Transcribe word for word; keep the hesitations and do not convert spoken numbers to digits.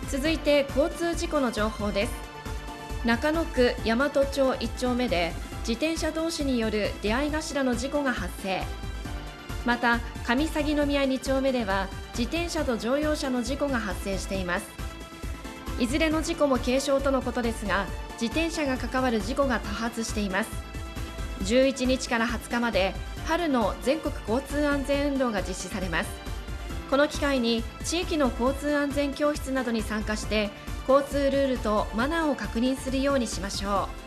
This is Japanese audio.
続いて交通事故の情報です。中野区大和町いち丁目で自転車同士による出会い頭の事故が発生。また上鷺宮に丁目では自転車と乗用車の事故が発生しています。いずれの事故も軽傷とのことですが、自転車が関わる事故が多発しています。じゅういちにちからはつかまで春の全国交通安全運動が実施されます。この機会に地域の交通安全教室などに参加して交通ルールとマナーを確認するようにしましょう。